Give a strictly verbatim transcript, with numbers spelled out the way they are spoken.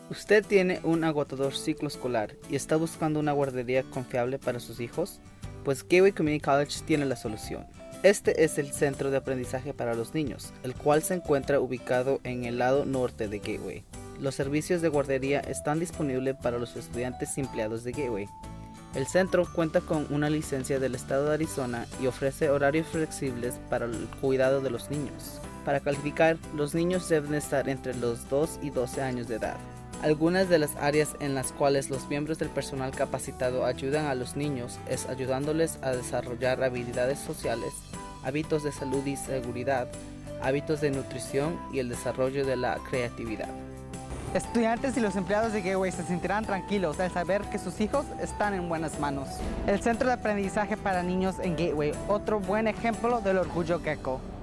¿Usted tiene un agotador ciclo escolar y está buscando una guardería confiable para sus hijos? Pues Gateway Community College tiene la solución. Este es el centro de aprendizaje para los niños, el cual se encuentra ubicado en el lado norte de Gateway. Los servicios de guardería están disponibles para los estudiantes y empleados de Gateway. El centro cuenta con una licencia del estado de Arizona y ofrece horarios flexibles para el cuidado de los niños. Para calificar, los niños deben estar entre los dos y doce años de edad. Algunas de las áreas en las cuales los miembros del personal capacitado ayudan a los niños es ayudándoles a desarrollar habilidades sociales, hábitos de salud y seguridad, hábitos de nutrición y el desarrollo de la creatividad. Estudiantes y los empleados de Gateway se sentirán tranquilos al saber que sus hijos están en buenas manos. El Centro de Aprendizaje para Niños en Gateway, otro buen ejemplo del orgullo Gecko.